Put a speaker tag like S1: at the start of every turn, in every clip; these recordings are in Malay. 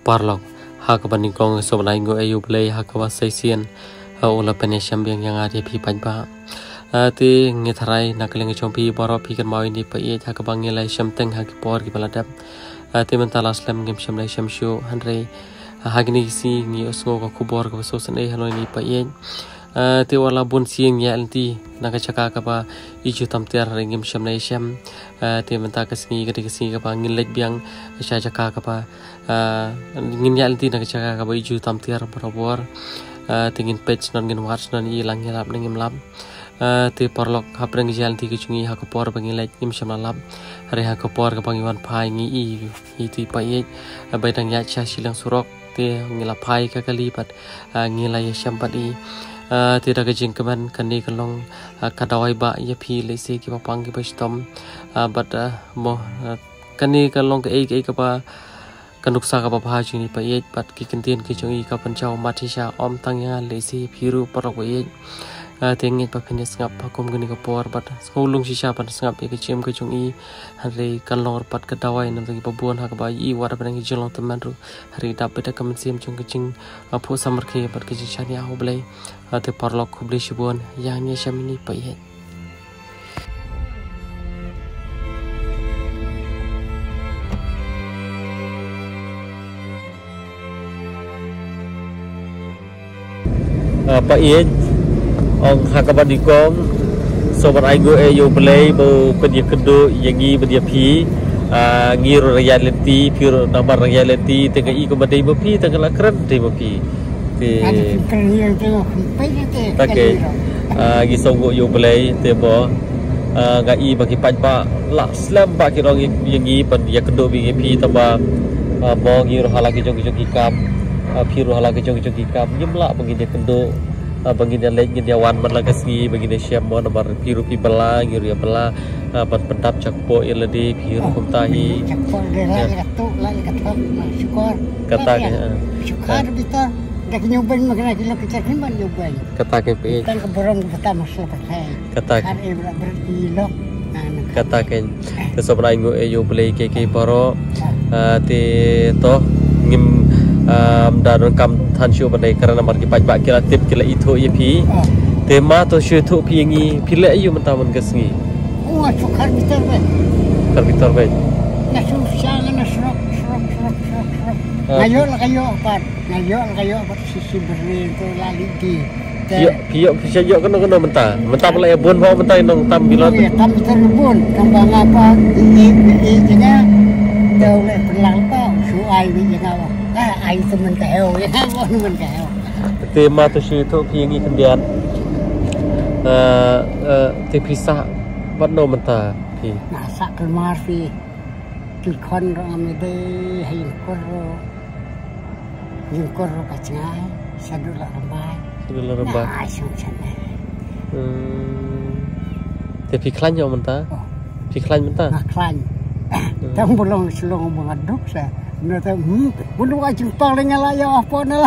S1: parlok hakaban ningkong sobanai ngo ayu play hakawa saisian ola penesiam yang ada pi panba ti ngitharai nakaling chompi boro pi kan mau ini pa ye hakabang nilai syamteng hakipor ki baladap ti mentala slam ngim syamlai syamshu hanre hagni si ngi osgo ko kubor ko sosan e halo ini pa ye ti wala bun siang ya anti nakachaka ka ba iju tamter ringim syamlai syam ti menta kasni gadi kasni ka ba ngilek biang sya jaka ka ba ngin ya anti nakachaka ka ba iju tamter borobor tingin page non ngin watch non ilang hilap ngim lab ti porlok hapreng jalan ti kecungi hakapor bangilek ngim syamlab hari hakapor ka bangiwan pai ngi i ti pa ye baitang ya cha silang surok ti ngilapai ka kalipat ngilai syampat i tidak kejing keman kani kalong kadawai ba ya pi lesi ki papang ki bastom but mo kani kalong ke ai ka ba kanuksa ka ba bhaju ni pa ye pat ki kentien ki chungi ka panchau matisha om tangya lesi phiru parok ye tengit pa penis ngap pakum gani ka por but skolung sisa pan ngap ke chem ke chungi hari kalong pat kadawai nam ki pabuan ha ka ba i war pa ngi jolong teman ru hari dapat ka mensim chung ke jing phu samar ke pat ke chani a hoblai te parlok khubli shibon yang nya shamini pa ye pa ye ong hakaban dikong sobat aigo yo play bo pedia kedo yangi pedia pi ngiro reality pure nomor reality tega i ko badai bo pi tega la keren de bo pi te take gi songo yo play te bo ga i bagi pajba la slam ba ki rong yangi pedia kedo bi pi taba bo ngiro halaki jogi kam pure halaki jogi kam nyemla bagi dia kedo bagi dia lek dia wan man lagasi bagi dia syam mon bar piru pi bala giru ya bala ban pendap cakpo iladi piru kumtahi
S2: cakpo de la tu la katok syukur
S1: kata
S2: syukur kita dak nyobain makna kita kecakin ban nyobain
S1: kata ke pi
S2: kan keborong pertama selesai
S1: kata
S2: kan berdialog
S1: kata ke sobrai ngo yo play ke baro te to ngim dan kam than shu bandai karena marki pajba kila tip kila itu ye pi tema to shu thu pi ngi pile ayu mentaman gasngi
S2: syukar
S1: bitar be
S2: na susah na srok ngayo kayo apa sisi beri itu lali di
S1: pio bisa yo kena mentah pula ya bun bawa mentah nong tam bilon
S2: tam terbun kembang apa ini jengah daulah berlang pa suai ni jengah ai temen keo ya temen keo
S1: tema tu syu tu pingi kendian te pisah badno menta pi
S2: masak keluar pi kon ram de hin kor kacang sadula rembai ai sungsan
S1: te pi klan yo menta pi klan menta
S2: klan tang bolong selong mengaduk sa nata bunuh aja paling lah ya apa lah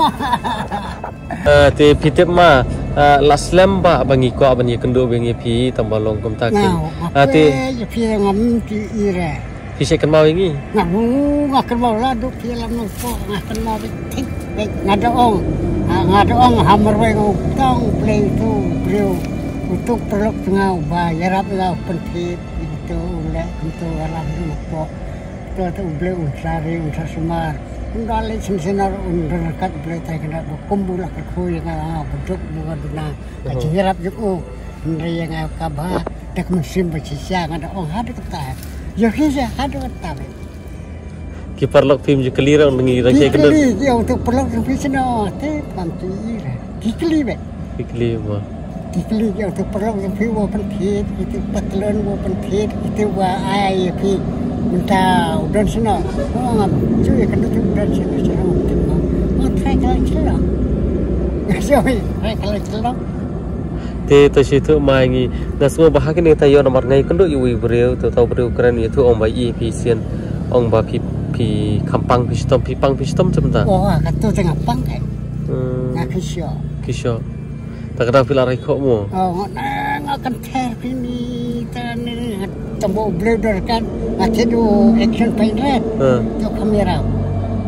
S1: te pitip ma laslam ba bangi ko abani kendo bengi pi tambalong kum takin
S2: te pi ngam ti ire
S1: pi second mau ingi
S2: ngakan mau lah duk pi lam no po ngakan mau tik ngadaong hammer we ngutang play tu bro untuk pelok tengah bayar apa pentit itu ulah untuk alam dulu po tu beli unsari unsar semar undale sensenar undekat beli tay kena kumpul ke kuy nga bentuk bunga duna kajirap juku ndre yang kabah dak musim becisya ngada ong hadu kata yo hisa hadu kata
S1: ki parlok tim je kelira ngi ra ke kena
S2: yo tu parlok tim sino te panti ra kikli be
S1: kikli ma
S2: kikli yo tu parlok tim wo pentit itu patlon wo pentit itu wa ai pi minta udan sana cuy kan itu udan sana try kalau celok kalau celok
S1: te to situ mai ngi nasmo bahagi ni tayo nomor ngai kendo iwi breu to tau breu keren itu om bai pi sian ong ba pi kampang pi stom sebentar
S2: katu tengah pang kan kisyo
S1: tak ada pilar ikut mu
S2: akan ter ini tani tombo blur kan macam tu action paint red tu kamera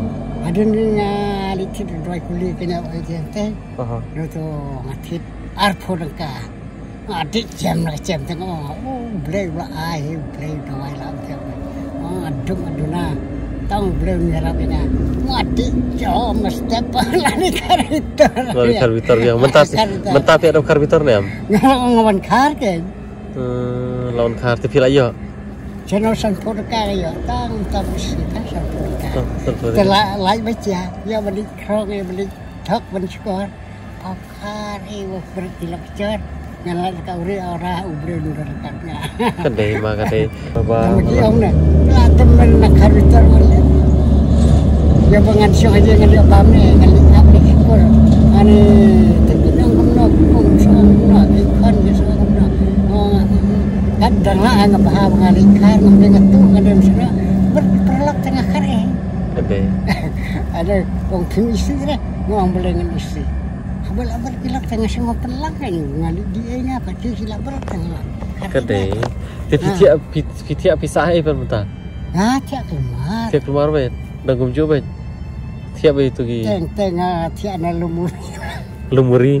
S2: ada ni licin dua kuli kena aja teh. Itu ngatit arpo dengka. Adik jam tengok. Oh, boleh lah ai, boleh dua lah jam. Aduna. Tang boleh nyerapnya. Adik jauh mesti lari karbitor.
S1: Lari karbitor yang mentap ada karbitor ni am.
S2: Ngawan kar ke?
S1: Lawan kar tu pilih ayo.
S2: Channel sanpur kaya tang sih sanpur kaya. Telah baca ya beli krong ya beli thok beli skor. Pakar bertilakcer ngalah kauri orang ubre nurkannya.
S1: Kadai mah kadai.
S2: Bagi ông này là temen nak karbitor boleh. Ya bangan siang aja ngali abam ni ngali apa ikut. Ani terkena kumno kumno ikon ya semua kumno. Kadang lah anggap paham ngali kar ngambil tu kadang sana berperlak tengah kare.
S1: Kadai.
S2: Ada orang kim istri lah, orang boleh dengan istri. Abal kilak tengah semua pelak kan, ngali dia ni apa dia kilak berat tengah.
S1: Kadai. Tapi tiap pisah apa muta?
S2: Tiap keluar.
S1: Tiap keluar bet, dah gumju bet. Tiap itu gi.
S2: Tengah tiap na lumuri.
S1: Lumuri.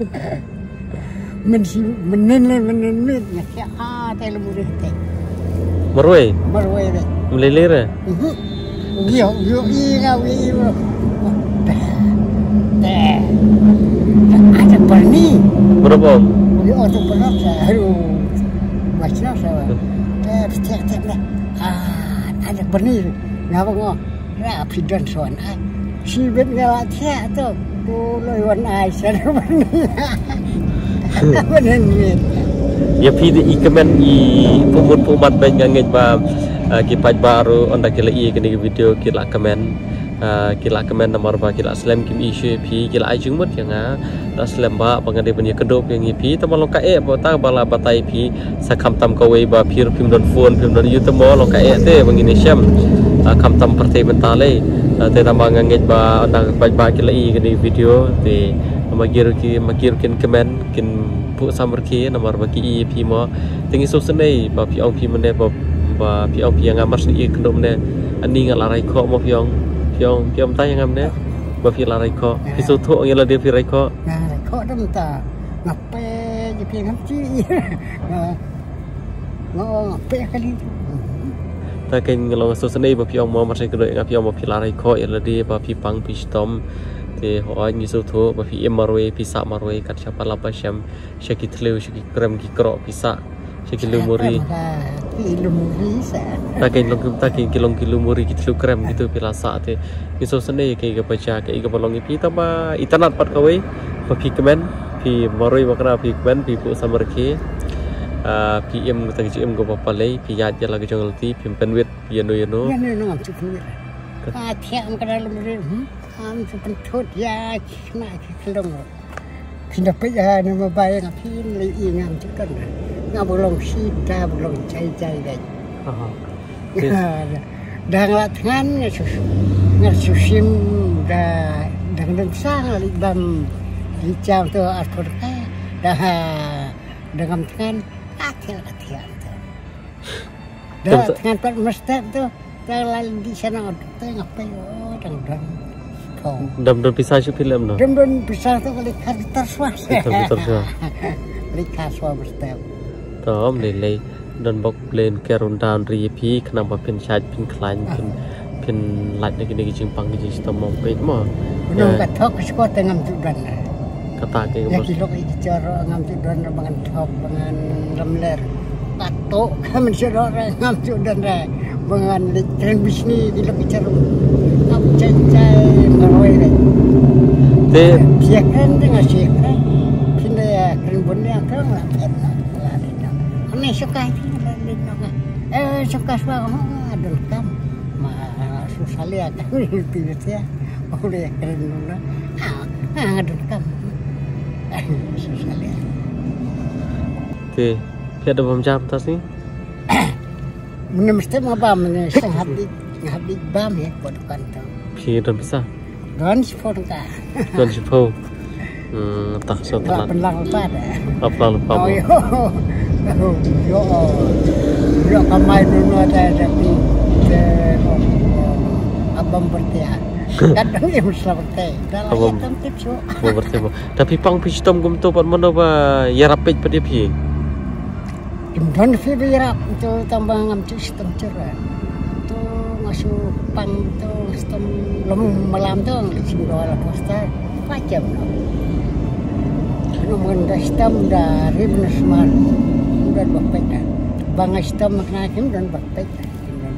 S2: Menen tiap tiap lumuri teh.
S1: Marwai.
S2: Deh.
S1: Melilir.
S2: Yo ingat. Teh. Ada berni.
S1: Berapa?
S2: Yo tu berat saya. Macam saya. Tiap dah. Ada berni. Ngapa ngok? Rapi dan soan. Si ben ngawat tiap tu. Loi wan ai sana berni. Benar ni.
S1: Ya pidi ikamen pumut baik ngangit ba kipat baru onda kila kini video kila komen nomor ba kila slam kim isu pi kila ajung mut yang da slam ba bangade punya kedop yang pi tamal loka bota bala batai pi sakam tam kawe ba pir pim don phone pim don youtube mo loka te bangini syam kam tam partai mentale te tambah ngangit ba onda ba kila kini video te magir kin komen kin pu samar ki nomor bagi pi mo tingi sosenai ba pi ong pi mene ba pi ong pi yang amar ni kendom ne ani ngalarai kho mo pi ong ta yang amne ba pi larai kho pi so tho ngela de pi rai kho
S2: kho dam ta ngape je pi ngam chi ngape kali
S1: ta ken ngelo sosenai ba pi ong mo mar sai kedoi ngapi ong mo pi larai kho yela de ba pi pang pi stom te hoa ni so tho ba fi marwe pisa marwe kat siapa lapa syam syaki tleu syaki krem ki kro pisa syaki lumuri
S2: sa
S1: takin kilomuri ki tleu krem gitu pilasa te ni so sene ke ga baca ke ga bolong pi ta ba itanat pat kawe ba fi kemen fi marwe makna fi kemen fi pu samar ke PM ta ji em go ba palai fi yat ya la ga jongal ti pim penwit yeno
S2: no ngam chu thiam kana lumuri am sepen thut ya kena kelong pindah paya ni mabai ngapin li ingam cekan ngabulong sita bulong cai dai dang latihan ngasusim dang sang li bam li chao tu atur dah dengan kan latihan dah dengan pat mesti tu dah di sana tu ngapai dang
S1: dam pisah si film no
S2: dam pisah tu kali karbitor swas lihat swas mesti
S1: tom le dan bok plane kerun down ri pi kenapa pin chat pin klan pin light lagi ni jimpang ni sistem mau pe mo
S2: no katok ko tengam tudan
S1: kata ke
S2: ya kilo iki cara ngam tudan bangan thok bangan lemler patok kamen sira ngam tudan ra bangan tren bisni kilo bicara ngam cai maroi ni
S1: te
S2: siakan dengan siakan pindah keren bonnya kan lah ini suka suka semua ada kan susah lihat itu ya boleh keren dulu ada kan susah lihat
S1: te ada bom jam tas ni
S2: mana mesti mau bam ni habis bam ya buat kantong
S1: pi dan bisa
S2: don sepuluh kan
S1: don sepuluh tak so telat
S2: pelang pada
S1: apa lupa
S2: yo kamai dulu ada tapi abang bertia Kadang dia selamat teh. Dalam
S1: Apa?
S2: hitam tips.
S1: Bertemu. Tapi pang pi stom gum to pat mana ba ya rapet pada pi.
S2: Imdan fi birap itu tambah ngam sistem cerah. Tu masuk pang tu sistem malam tu di sini dua poster macam no. Namun dah sistem dari benar dan bapak dah. Bang sistem makna kim dan bapak dah.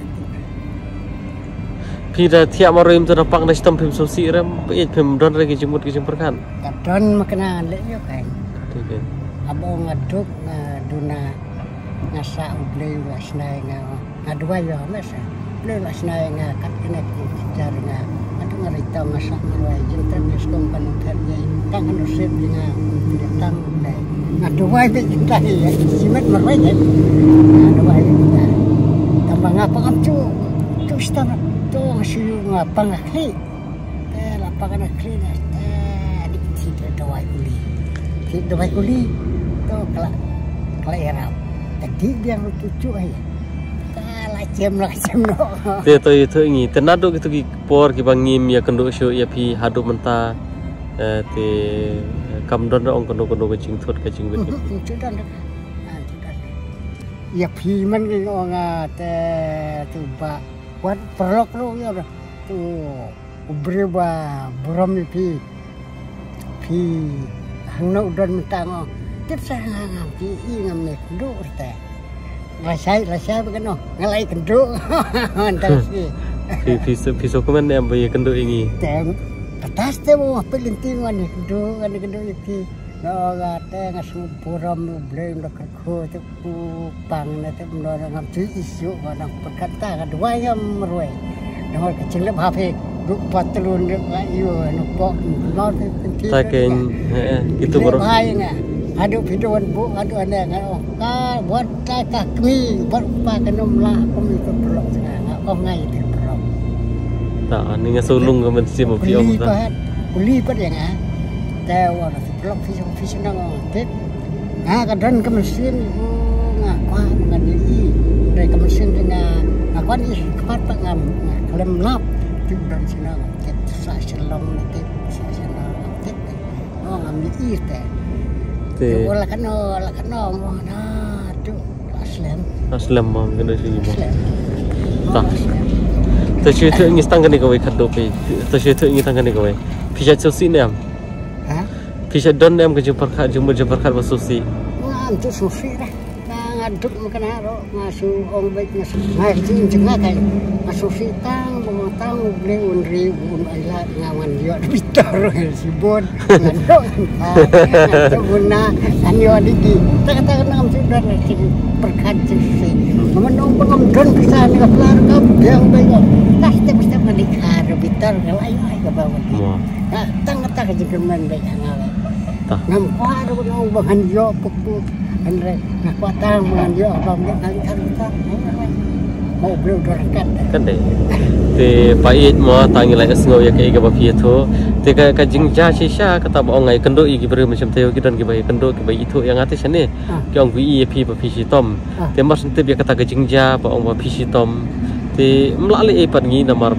S1: Pi dah tiap marim tu nampak dah stom pim sosi ram pe pim don lagi jemput ke jemperkan.
S2: Kadang makna lek yo kan.
S1: Okey.
S2: Abang ngaduk duna ngasa ublei wasnai ngadua yo masa. Ublei wasnai kat kena jar adu ngarita ngasa ngai jintan miskom panutan ye tangan usip dengan tang dai. Ngadua be jintai ya simet marwai kan. Ngadua ya. Tambah ngapa kamcu. Tu stama tu ngasiu ngapa ngakli. Lapangan akli dah. Adik tidak dawai kuli. Tidak dawai kuli. Tu kelak erap. Tadi dia lucu aja. Kalah jam no.
S1: Te to itu ini tenado gitu ki por ki bangim ya kendo syo ya pi hadu menta te kam don ong kendo ke jing thot ke jing wit.
S2: Sudah. Ya pi man ki te tu ba buat perlok lu ya tu ubriba buram pi hangna udan mentang tip saya ngam pi ngam ne kendo teh. Rasai begano ngalai kendo mantas ni.
S1: Pi dokumen yang bayi kendo ini.
S2: Tem atas teh mau pelinting wan kendo pi. No gate ngasu buram bleng dak ko tu pang na te no ngam tu isu wana perkata kedua yang merwe. Noh kecil le hape duk patlun le ayo no pok no te.
S1: Taken itu baru.
S2: Aduh videoan bu, aduh ane ka buat kami buat pakenom lah kami itu pelok sangat, ngai itu pelok.
S1: Tak, ni ngasulung ke mesti mau piong
S2: tak. Uli pada yang tewa nasi pelok visi nang tip. Kadang kemesin ngakwa ngadi dari kemesin dengan ngakwa ni kepat pangam klem lap tu dan sina tip sa selong tip sa selong tip. Oh ngambil teh. Wala kano mo na tu aslam
S1: mong kena sini mong tak terus itu ingin tangga ni kau kado pe terus itu ingin tangga ni kau pisah susi ni am pisah don ni am kejumpa basusi
S2: tu susi lah ngaduk makan haro ngasu orang baik ngasu cengah kan ngasusi tang beli unri ayat ngawan dia bitar sibon ngaduk guna anyo digi kata ngam sudah berkat sih menung pengomdon bisa ni kelar kau yang baik pasti menikah bitar ayo ke bawah tang kejegeman baik ngawe ngam kuat ngau bahan yo pupuk Andre nak patang dengan dia abang dia kali kita mau beli dorkan
S1: kan deh te pait mo tangi lai asngau ya ke ga bapi itu te ka jingja shisha kata ba ongai kendo i gibre macam teo kidan ki bai kendo ki bai itu yang atis ni ki ong vi pi bapi si tom te mas te ya kata ka jingja ba ong bapi si tom te mlali e pan ngi namar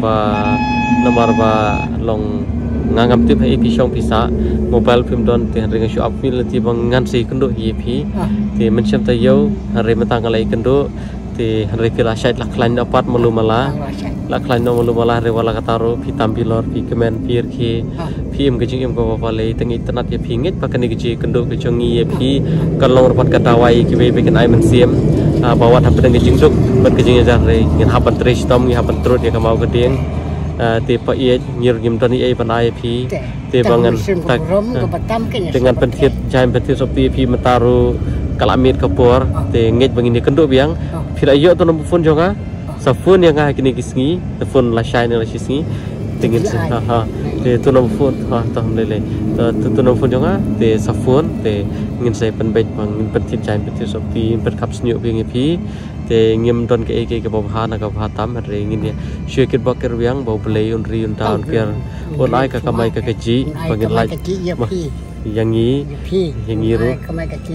S1: ba long ngangam tip hai pisong pisa mobile film don te ring show up film ti bang ngan si kendo hi pi te mencam ta yo hari metang lai kendo te hari kila syait la klain dapat melumala la klain no melumala re wala kataro pi tampilor pi kemen pir ki pi em gejing em ko wale tengi tenat ya pi ngit pakan geji kendo kejongi ya pi kalong rapat katawai ki be bikin ai mensiem bawa dapat gejing suk ber gejing jar re ngin hapan tres tom ngi hapan trut ya kamau gedeng te pa ye nyir gim tani ai panai pi te bangan tak dengan pentit jaim pentit sopi pi metaru kalamit kapur te ngej bangini kendo biang pila yo to nomor phone jonga sa phone yang kini kisngi the phone la shine la sisngi tingin ha te to nomor phone ha to lele to nomor phone jonga te sa phone te ngin sai penbet bang pentit jaim pentit sopi perkap snyu bingi pi te ngim don ke bawa na ka batam re ngin ya syekit bakir biang bau belai unri unta unkir onai ka kamai ka keji bangin lai yang ru
S2: kamai keji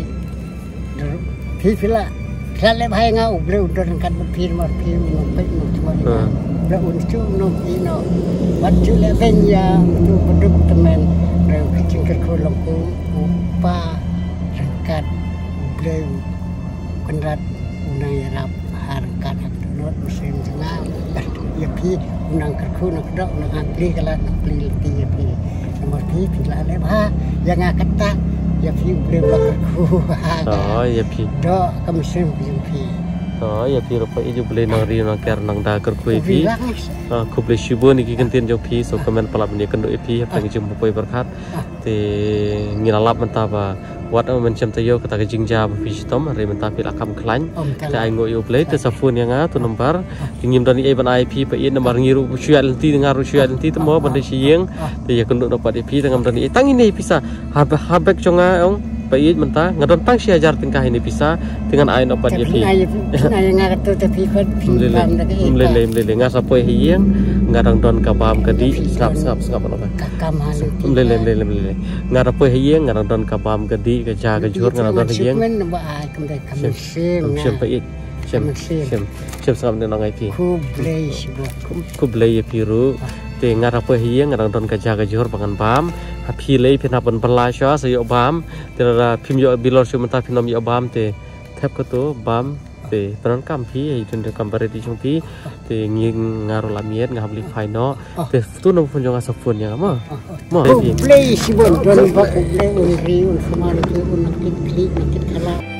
S2: pi pila kale bhai nga ubre udon kan pi mar pi mo pe mo cuma Daun cu no ino. Baju le benya tu beduk temen. Reu kecing kerkolong upa rangkat bleu kenrat unang yarap harkat akdonot musim tengah. Ya pi unang kerku nak dok nak angli kalat nak beli leti ya pi. Nomor pi tidak ada bah yang kata ya pi bleu kerku.
S1: Oh ya pi.
S2: Dok kemusim pi.
S1: Oh ya pi rupa itu boleh nari nak ker nang dah kerkui pi. Aku boleh syukur ni kikantin jauh pi so komen pelap ni kendo pi apa yang jumpa poi berkat. Te ngilalap mentapa wat mencam tayo kata kejingja pi sitom hari mentapa lakam klan. Te aingo yo boleh te safun yang tu nomor tingim dari iban IP pa in nomor ngiru syuat lenti dengar syuat lenti temo pada siang te ya kendo dapat pi dengan dari tang ini bisa habek conga ong Pait mentah ngadon tang si ajar tingkah ini bisa dengan ain opat dia pi.
S2: Ay ngato tapi kot pam lagi.
S1: Mlele ngasa poe hiang ngadang don kabam kadi skap apa.
S2: Kakaman.
S1: Mlele ngara poe hiang ngadang don kabam kadi keja kejur ngadang don hiang.
S2: Men ba ay kemde kamusim.
S1: Sim pait. Sim skap nang ai pi. Ku blei piru. Te ngara poe hiang ngadang don keja kejur pangan bam. Api lei pina pun perlasya saya bam. Tera pim yo bilor cuma tak pinom yo bam te. Tap ketu bam te peran kampi itu de kampare di chungpi te nging ngaro lamiet ngabli faino te tu no pun jonga safun yang mo.
S2: Play si bon don ba play un ri un semana tu un nakit klik nakit kala.